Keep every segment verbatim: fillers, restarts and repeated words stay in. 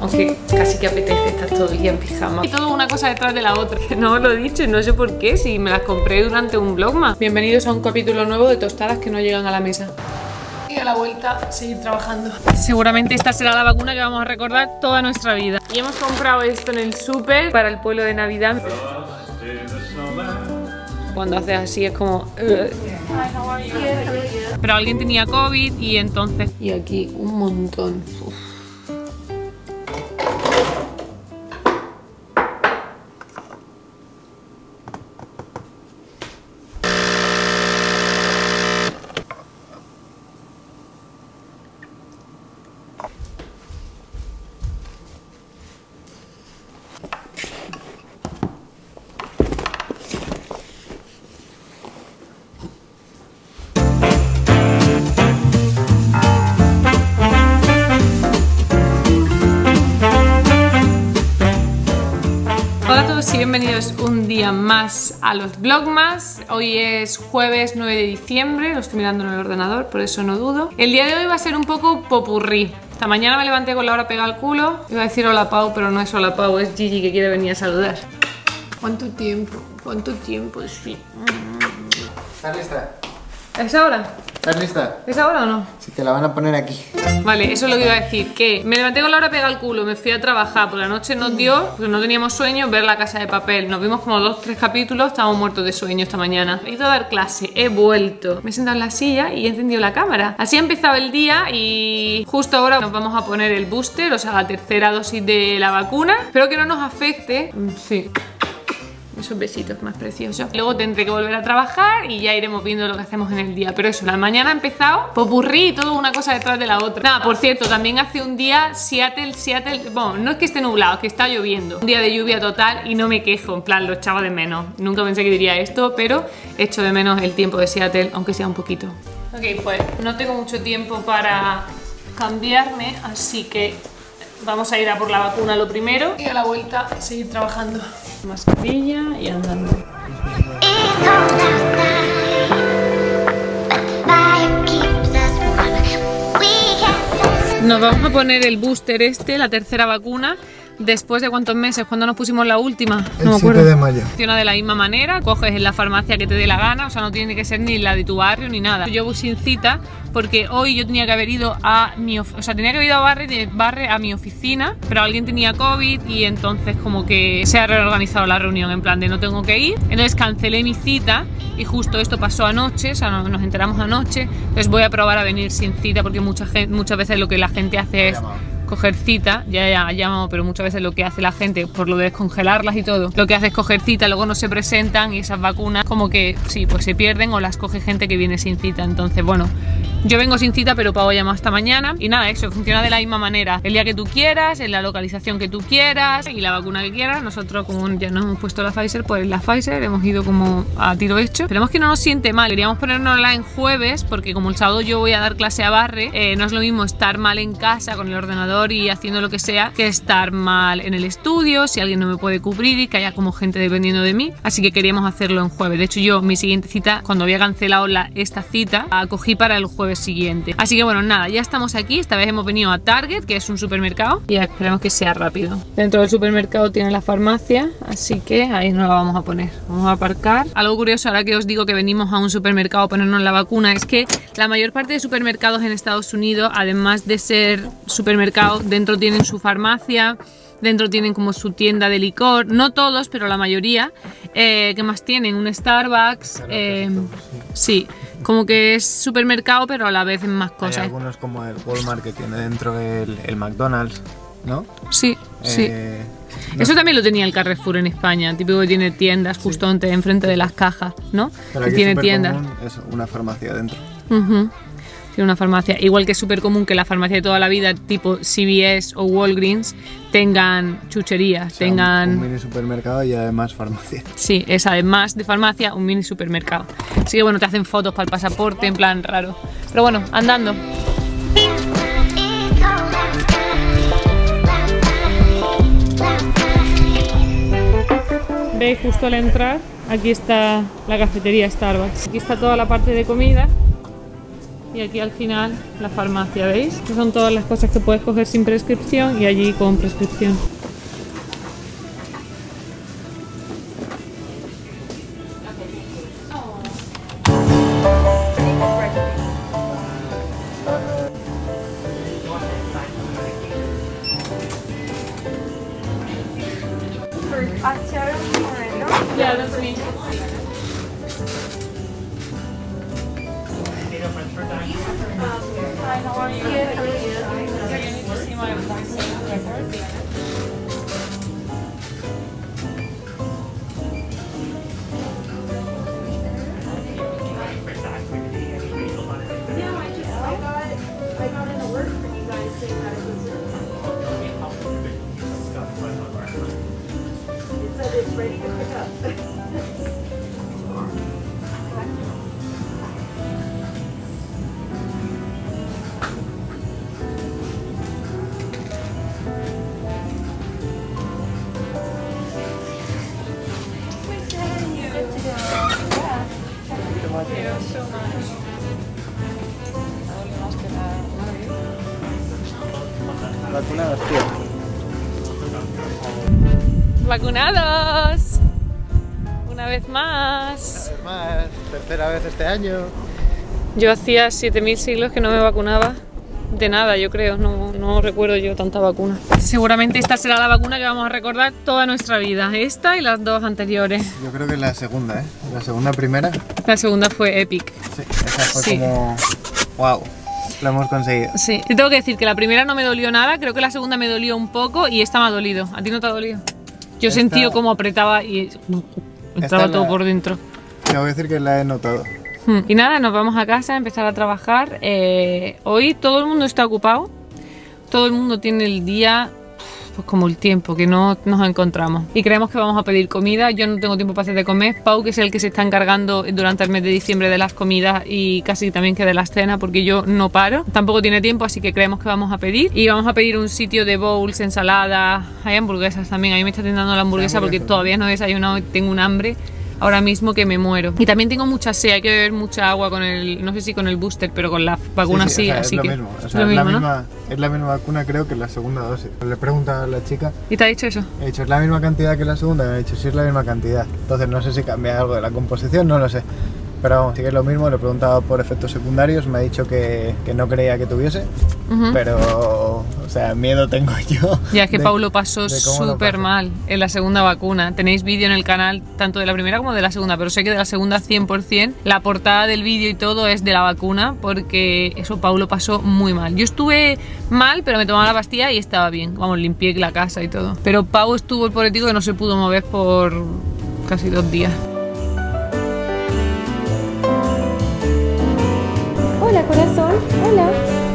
Aunque casi que apetece estar todo el día en pijama. Y todo una cosa detrás de la otra. Que no os lo he dicho y no sé por qué, si me las compré durante un vlogmas. Bienvenidos a un capítulo nuevo de tostadas que no llegan a la mesa. Y a la vuelta seguir trabajando. Seguramente esta será la vacuna que vamos a recordar toda nuestra vida. Y hemos comprado esto en el súper para el pueblo de Navidad. Cuando haces así es como... Uh. Pero alguien tenía COVID y entonces... Y aquí un montón. Uf. Y bienvenidos un día más a los vlogmas. Hoy es jueves nueve de diciembre, lo estoy mirando en el ordenador, por eso no dudo. El día de hoy va a ser un poco popurrí. Esta mañana me levanté con la hora pegada al culo. Iba a decir hola Pau, pero no es hola Pau, es Gigi que quiere venir a saludar. ¿Cuánto tiempo? ¿Cuánto tiempo? Sí. ¿Estás lista? ¿Es ahora? ¿Estás lista? ¿Es ahora o no? Si te la van a poner aquí. Vale, eso es lo que iba a decir, que me levanté con la hora pegada al culo, me fui a trabajar, por la noche nos dio, porque no teníamos sueño, ver La Casa de Papel. Nos vimos como dos, tres capítulos, estábamos muertos de sueño esta mañana. He ido a dar clase, he vuelto, me he sentado en la silla y he encendido la cámara. Así ha empezado el día y justo ahora nos vamos a poner el booster, o sea, la tercera dosis de la vacuna. Espero que no nos afecte. Sí. Esos besitos más preciosos. Luego tendré que volver a trabajar y ya iremos viendo lo que hacemos en el día. Pero eso, la mañana ha empezado popurrí y todo una cosa detrás de la otra. Nada, por cierto, también hace un día Seattle, Seattle... Bueno, no es que esté nublado, es que está lloviendo. Un día de lluvia total y no me quejo. En plan, lo echaba de menos. Nunca pensé que diría esto, pero echo de menos el tiempo de Seattle, aunque sea un poquito. Ok, pues no tengo mucho tiempo para cambiarme, así que... vamos a ir a por la vacuna lo primero y a la vuelta seguir trabajando. Mascarilla y andando. Nos vamos a poner el booster este, la tercera vacuna. ¿Después de cuántos meses? ¿Cuándo nos pusimos la última? El no me acuerdo. siete de mayo. Funciona de la misma manera, coges en la farmacia que te dé la gana, o sea, no tiene que ser ni la de tu barrio ni nada. Yo voy sin cita porque hoy yo tenía que haber ido a mi o sea, tenía que haber ido a Barre, de Barre a mi oficina, pero alguien tenía COVID y entonces como que se ha reorganizado la reunión en plan de no tengo que ir. Entonces cancelé mi cita y justo esto pasó anoche, o sea, nos enteramos anoche. Entonces voy a probar a venir sin cita porque mucha gente, muchas veces lo que la gente hace es coger cita, ya ya llamado, pero muchas veces lo que hace la gente, por lo de descongelarlas y todo, lo que hace es coger cita, luego no se presentan y esas vacunas como que sí, pues se pierden o las coge gente que viene sin cita. Entonces bueno, yo vengo sin cita, pero Pau llama hasta mañana y nada, eso funciona de la misma manera, el día que tú quieras, en la localización que tú quieras y la vacuna que quieras. Nosotros como ya nos hemos puesto la Pfizer, pues la Pfizer hemos ido como a tiro hecho. Esperemos que no nos siente mal, queríamos ponernosla en jueves porque como el sábado yo voy a dar clase a Barre, eh, no es lo mismo estar mal en casa con el ordenador y haciendo lo que sea que estar mal en el estudio, si alguien no me puede cubrir y que haya como gente dependiendo de mí, así que queríamos hacerlo en jueves. De hecho yo mi siguiente cita, cuando había cancelado la, esta cita, la cogí para el jueves siguiente. Así que bueno, nada, ya estamos aquí. Esta vez hemos venido a Target, que es un supermercado, y esperemos que sea rápido. Dentro del supermercado tiene la farmacia, así que ahí nos la vamos a poner. Vamos a aparcar. Algo curioso ahora que os digo que venimos a un supermercado a ponernos la vacuna es que la mayor parte de supermercados en Estados Unidos, además de ser supermercados, dentro tienen su farmacia, dentro tienen como su tienda de licor, no todos, pero la mayoría. Eh, ¿Qué más tienen? Un Starbucks, eh, sí, como que es supermercado, pero a la vez en más cosas. Hay algunos como el Walmart que tiene dentro el, el McDonald's, ¿no? Sí, sí. Eh, no. Eso también lo tenía el Carrefour en España, típico que tiene tiendas justo sí. enfrente de las cajas, ¿no? Pero que aquí tiene es tiendas. Es una farmacia dentro. Uh-huh. Tiene una farmacia, igual que es súper común que la farmacia de toda la vida, tipo C V S o Walgreens, tengan chucherías, o sea, tengan... Un, un mini supermercado y además farmacia. Sí, es además de farmacia un mini supermercado. Así que bueno, te hacen fotos para el pasaporte, en plan raro. Pero bueno, andando. ¿Veis? Justo al entrar, aquí está la cafetería Starbucks. Aquí está toda la parte de comida. y aquí al final la farmacia, ¿veis? Estas son todas las cosas que puedes coger sin prescripción y allí con prescripción. Yeah, that's me. Hi, how are you? Good, how are you? So you need to see my vaccine record. Yeah, I just I got I got an alert from you guys saying that it was it said it's ready to pick up. Thank you so much. Vacunados, tío. ¡Vacunados! Una vez más. Más, tercera vez este año. Yo hacía siete mil siglos que no me vacunaba de nada, yo creo. No, no recuerdo yo tanta vacuna. Seguramente esta será la vacuna que vamos a recordar toda nuestra vida. Esta y las dos anteriores. Yo creo que la segunda, ¿eh? La segunda primera. La segunda fue Epic. Sí, esa fue Sí. como... ¡Wow! Lo hemos conseguido. Sí. Te tengo que decir que la primera no me dolió nada, creo que la segunda me dolió un poco y esta me ha dolido. ¿A ti no te ha dolido? Yo he Esta- sentido cómo apretaba y entraba Esta todo la- por dentro. Tengo que decir que la he notado. Hmm. Y nada, nos vamos a casa a empezar a trabajar. Eh, hoy todo el mundo está ocupado, todo el mundo tiene el día pues como el tiempo que no nos encontramos y creemos que vamos a pedir comida. Yo no tengo tiempo para hacer de comer. Pau, que es el que se está encargando durante el mes de diciembre de las comidas y casi también que de las cenas, porque yo no paro, tampoco tiene tiempo, así que creemos que vamos a pedir y vamos a pedir un sitio de bowls, ensaladas, hay hamburguesas también. A mí me está tentando la hamburguesa porque hamburguesa. todavía no he desayunado y tengo un hambre ahora mismo que me muero. Y también tengo mucha sed, hay que beber mucha agua con el, no sé si con el booster, pero con la vacuna sí, o sea, así es lo que mismo. O es sea, lo es, la mismo, ¿no? misma, es la misma vacuna, creo, que la segunda dosis. Le pregunta a la chica, ¿Y te ha dicho eso? he dicho, ¿es la misma cantidad que la segunda? Y me ha dicho, sí, es la misma cantidad. Entonces no sé si cambia algo de la composición, no lo sé. Pero vamos, sí que es lo mismo, le he preguntado por efectos secundarios, me ha dicho que, que no creía que tuviese, Ujú. pero, o sea, miedo tengo yo. Ya es que de- Pau lo pasó de cómo lo súper pasó. mal en la segunda vacuna. Tenéis vídeo en el canal tanto de la primera como de la segunda, pero sé que de la segunda cien por cien. La portada del vídeo y todo es de la vacuna porque eso Pau lo pasó muy mal. Yo estuve mal, pero me tomaba la pastilla y estaba bien. Vamos, limpié la casa y todo. Pero Pau estuvo el político que no se pudo mover por casi dos días. Hola, corazón. Hola.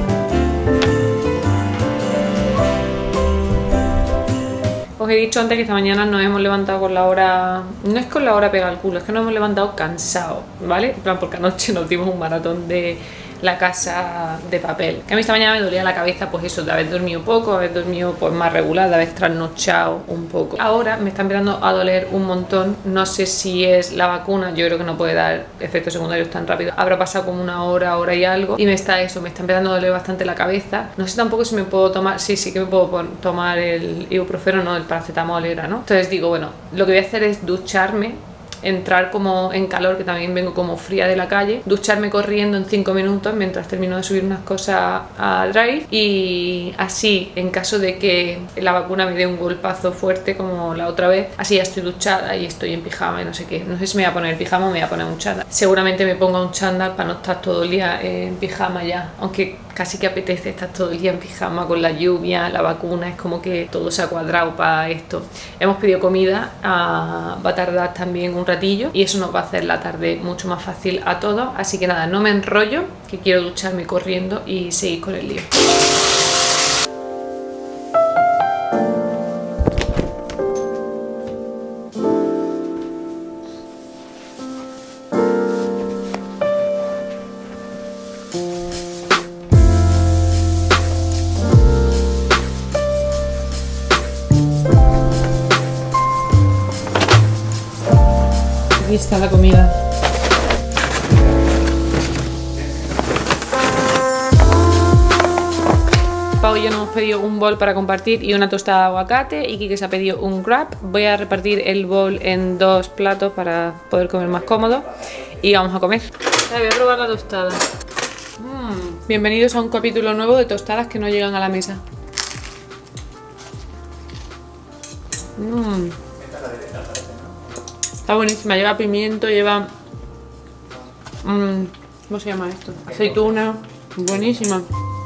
Os he dicho antes que esta mañana nos hemos levantado con la hora... No es con la hora pega al culo, es que nos hemos levantado cansados, ¿vale? En plan, porque anoche nos dimos un maratón de La Casa de Papel. A mí esta mañana me dolía la cabeza, pues eso, de haber dormido poco, haber dormido pues más regular, de haber trasnochado un poco. Ahora me está empezando a doler un montón, no sé si es la vacuna, yo creo que no puede dar efectos secundarios tan rápido. Habrá pasado como una hora, hora y algo, y me está eso, me está empezando a doler bastante la cabeza. No sé tampoco si me puedo tomar, sí, sí que me puedo pon- tomar el ibuprofeno, no, el paracetamol era, ¿no? Entonces digo, bueno, lo que voy a hacer es ducharme, entrar como en calor, que también vengo como fría de la calle, ducharme corriendo en cinco minutos mientras termino de subir unas cosas a Drive, y así, en caso de que la vacuna me dé un golpazo fuerte como la otra vez, así ya estoy duchada y estoy en pijama y no sé qué. No sé si me voy a poner pijama o me voy a poner un chándal. Seguramente me ponga un chándal para no estar todo el día en pijama ya, aunque casi que apetece estar todo el día en pijama con la lluvia, la vacuna, es como que todo se ha cuadrado para esto. Hemos pedido comida, ah, va a tardar también un ratillo y eso nos va a hacer la tarde mucho más fácil a todos, así que nada, no me enrollo, que quiero ducharme corriendo y seguir con el lío. Aquí está la comida. y yo nos hemos pedido un bol para compartir y una tostada de aguacate, y Kike se ha pedido un wrap. Voy a repartir el bol en dos platos para poder comer más cómodo y vamos a comer. Voy a probar la tostada. Mm. Bienvenidos a un capítulo nuevo de tostadas que no llegan a la mesa. Mm. Está buenísima, lleva pimiento, lleva... Mm, ¿cómo se llama esto? Aceituna, buenísima.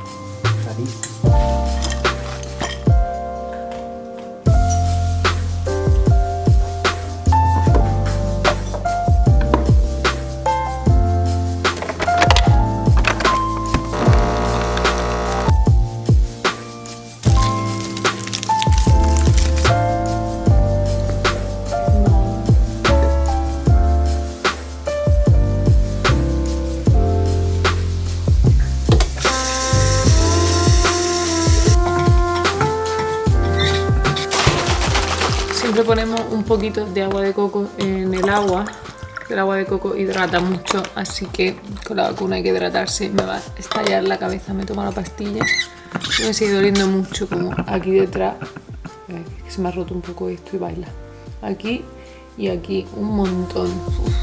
Siempre ponemos un poquito de agua de coco en el agua. El agua de coco hidrata mucho, así que con la vacuna hay que hidratarse. Me va a estallar la cabeza, me tomo la pastilla. Me sigue doliendo mucho, como aquí detrás. Ay, que se me ha roto un poco esto y baila. Aquí y aquí un montón. Uf.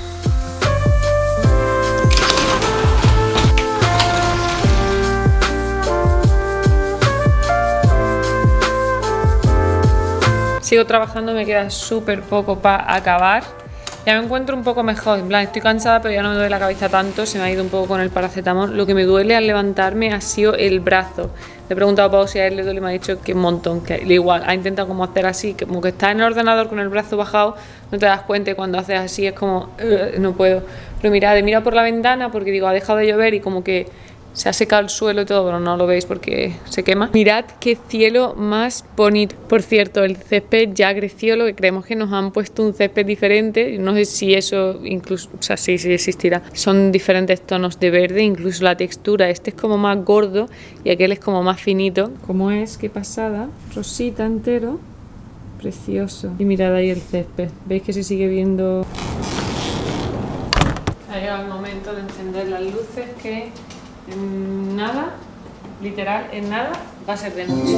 Sigo trabajando, me queda súper poco para acabar. Ya me encuentro un poco mejor, en plan, estoy cansada pero ya no me duele la cabeza tanto. Se me ha ido un poco con el paracetamol. Lo que me duele al levantarme ha sido el brazo. Le he preguntado a Pau si a él le duele y me ha dicho que un montón, que igual ha intentado como hacer así, como que está en el ordenador con el brazo bajado, no te das cuenta y cuando haces así es como, uh, no puedo. Pero mirad, he mirado por la ventana porque digo, ha dejado de llover y como que se ha secado el suelo y todo, pero no lo veis porque se quema. Mirad qué cielo más bonito. Por cierto, el césped ya creció, lo que creemos que nos han puesto un césped diferente. No sé si eso incluso, o sea, sí, sí existirá. Son diferentes tonos de verde, incluso la textura. Este es como más gordo y aquel es como más finito. ¿Cómo es? Qué pasada. Rosita entero. Precioso. Y mirad ahí el césped. ¿Veis que se sigue viendo? Ha llegado el momento de encender las luces que... en nada, literal, en nada, va a ser de noche.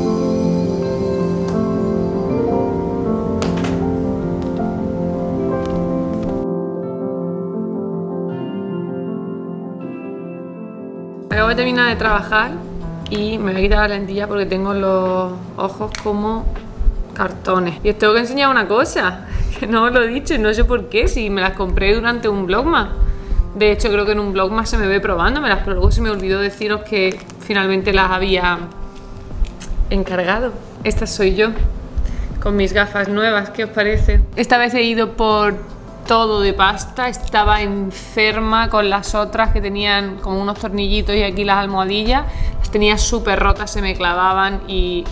Acabo de terminar de trabajar y me voy a quitar la lentilla porque tengo los ojos como cartones. Y os tengo que enseñar una cosa, que no os lo he dicho y no sé por qué, si me las compré durante un Vlogmas. De hecho, creo que en un Vlogmas se me ve probándomelas, pero luego se me olvidó deciros que finalmente las había encargado. Esta soy yo, con mis gafas nuevas, ¿qué os parece? Esta vez he ido por todo de pasta, estaba enferma con las otras que tenían como unos tornillitos y aquí las almohadillas. Las tenía súper rotas, se me clavaban y...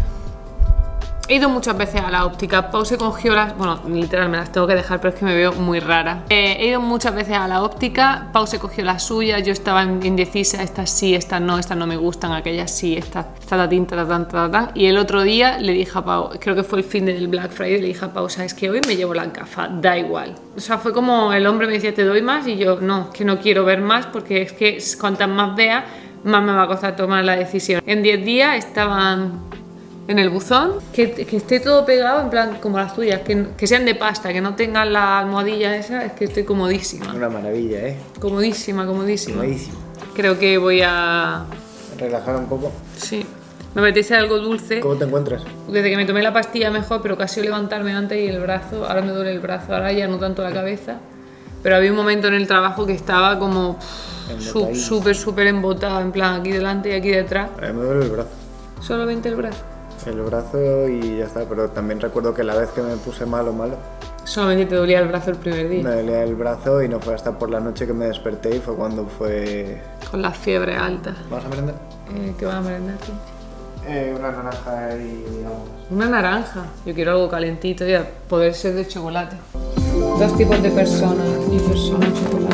he ido muchas veces a la óptica. Pau se cogió las... bueno, literal me las tengo que dejar, pero es que me veo muy rara. Eh, he ido muchas veces a la óptica. Pau se cogió las suyas. Yo estaba indecisa. Estas sí, estas no. Estas no me gustan. Aquellas sí. Estas... tatatán, tatatán, tatatán. Y el otro día le dije a Pau... creo que fue el fin del Black Friday. Le dije a Pau, ¿sabes qué? Hoy me llevo las gafas. Da igual. O sea, fue como el hombre me decía, ¿te doy más? Y yo, no, que no quiero ver más porque es que cuantas más vea, más me va a costar tomar la decisión. En diez días estaban... en el buzón, que, que esté todo pegado en plan como las tuyas, que, que sean de pasta, que no tengan la almohadilla esa, es que estoy comodísima. Una maravilla, ¿eh? Comodísima, comodísima. Comodísima. Creo que voy a... relajar un poco. Sí. Me apetece algo dulce. ¿Cómo te encuentras? Desde que me tomé la pastilla mejor, pero casi levantarme antes y el brazo, ahora me duele el brazo, ahora ya no tanto la cabeza. Pero había un momento en el trabajo que estaba como súper, súper embotado, en plan aquí delante y aquí detrás. A mí me duele el brazo. Solamente el brazo. El brazo y ya está, pero también recuerdo que la vez que me puse malo, malo... solamente te dolía el brazo el primer día. Me dolía el brazo y no fue hasta por la noche que me desperté y fue cuando fue... con la fiebre alta. ¿Vamos a merendar? Eh, ¿Qué vas a merendar tú? Eh, una naranja y algo más. Una naranja. Yo quiero algo calentito y a poder ser de chocolate. Dos tipos de personas. Mi persona chocolate.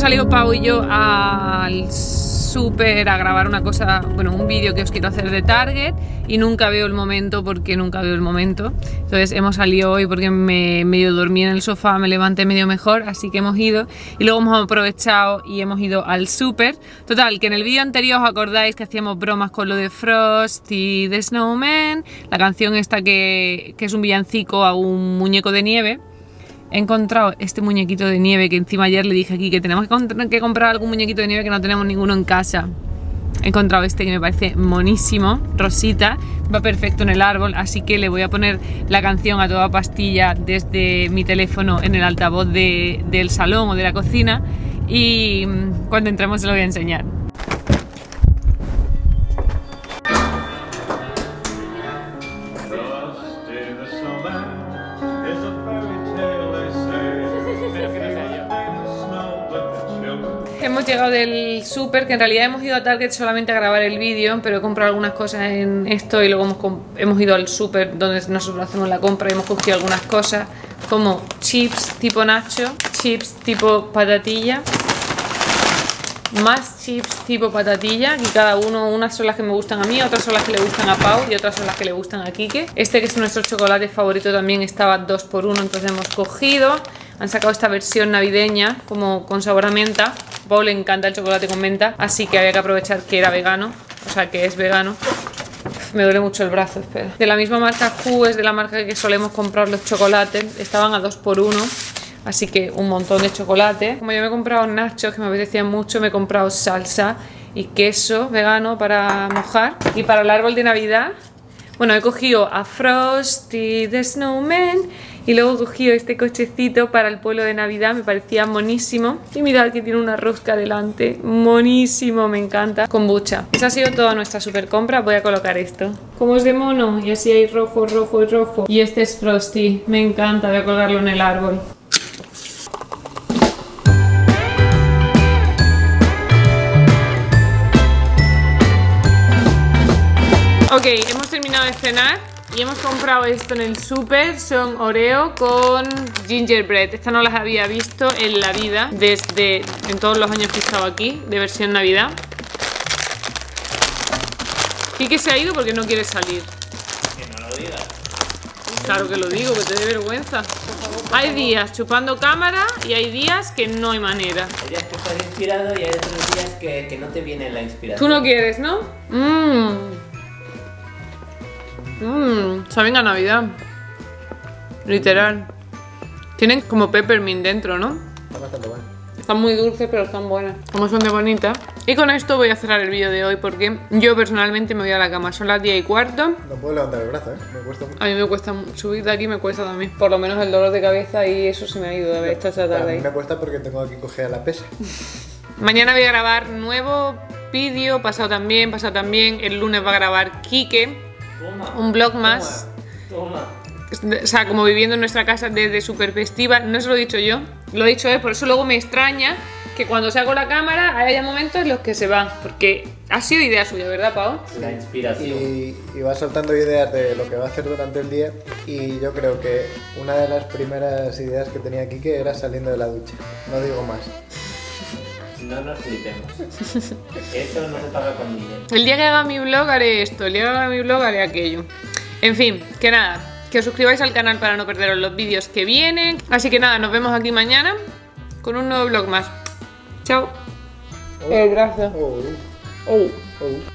salido Pau y yo al súper a grabar una cosa, bueno, un vídeo que os quiero hacer de Target y nunca veo el momento porque nunca veo el momento. Entonces hemos salido hoy porque me medio dormí en el sofá, me levanté medio mejor, así que hemos ido y luego hemos aprovechado y hemos ido al súper. Total, que en el vídeo anterior os acordáis que hacíamos bromas con lo de Frost y The Snowman, la canción esta que, que es un villancico a un muñeco de nieve. He encontrado este muñequito de nieve que encima ayer le dije aquí que tenemos que, que comprar algún muñequito de nieve que no tenemos ninguno en casa. He encontrado este que me parece monísimo, rosita, va perfecto en el árbol, así que le voy a poner la canción a toda pastilla desde mi teléfono en el altavoz de, del salón o de la cocina y cuando entremos se lo voy a enseñar. Hemos llegado del súper, que en realidad hemos ido a Target solamente a grabar el vídeo, pero he comprado algunas cosas en esto y luego hemos, hemos ido al súper donde nosotros hacemos la compra y hemos cogido algunas cosas como chips tipo nacho, chips tipo patatilla, más chips tipo patatilla, y cada uno, unas son las que me gustan a mí, otras son las que le gustan a Pau y otras son las que le gustan a Kike. Este, que es nuestro chocolate favorito, también estaba dos por uno, entonces hemos cogido. Han sacado esta versión navideña como con sabor a menta. A Pau le encanta el chocolate con menta, así que había que aprovechar que era vegano, o sea que es vegano. Me duele mucho el brazo, espera. De la misma marca Q, es de la marca que solemos comprar los chocolates, estaban a dos por uno. Así que un montón de chocolate. Como yo me he comprado nachos que me apetecían mucho, me he comprado salsa y queso vegano para mojar. Y para el árbol de Navidad, bueno, he cogido a Frosty the Snowman y luego he cogido este cochecito para el pueblo de Navidad, me parecía monísimo. Y mirad que tiene una rosca delante, monísimo, me encanta. Kombucha. Esa ha sido toda nuestra super compra. Voy a colocar esto. Como es de mono, y así hay rojo, rojo y rojo. Y este es Frosty, me encanta, voy a colgarlo en el árbol. Ok, hemos terminado de cenar y hemos comprado esto en el súper. Son Oreo con gingerbread. Estas no las había visto en la vida desde en todos los años que he estado aquí, de versión Navidad. Kike se ha ido porque no quiere salir. Que no lo digas. Claro que lo digo, que te dé vergüenza. Hay días chupando cámara y hay días que no hay manera. Hay días que estás inspirado y hay otros días que, que no te viene la inspiración. Tú no quieres, ¿no? Mmm. Mmm, saben a Navidad. Literal. Tienen como peppermint dentro, ¿no? Está bastante bueno. Están muy dulces, pero están buenas. Como son de bonitas. Y con esto voy a cerrar el vídeo de hoy porque yo personalmente me voy a la cama. Son las diez y cuarto. No puedo levantar el brazo, ¿eh? Me cuesta mucho. A mí me cuesta subir de aquí, me cuesta también. Por lo menos el dolor de cabeza y eso se me ha ido de haber estado esta tarde A ahí. mí me cuesta porque tengo que coger la pesa. Mañana voy a grabar nuevo vídeo, pasado también, pasado también. El lunes va a grabar Kike. Toma, Un vlog más. Toma. toma. O sea, como viviendo en nuestra casa desde súper festiva. No se lo he dicho yo, lo he dicho él. Por eso luego me extraña que cuando saco la cámara haya momentos en los que se va. Porque ha sido idea suya, ¿verdad, Pau? La inspiración. Y, y va soltando ideas de lo que va a hacer durante el día. Y yo creo que una de las primeras ideas que tenía Kike era saliendo de la ducha. No digo más. No nos flipemos. Eso no se paga con dinero. El día que haga mi vlog haré esto, el día que haga mi vlog haré aquello. En fin, que nada, que os suscribáis al canal para no perderos los vídeos que vienen. Así que nada, nos vemos aquí mañana con un nuevo vlog más. Chao. Oh. Eh, gracias. Oh, Oh. oh.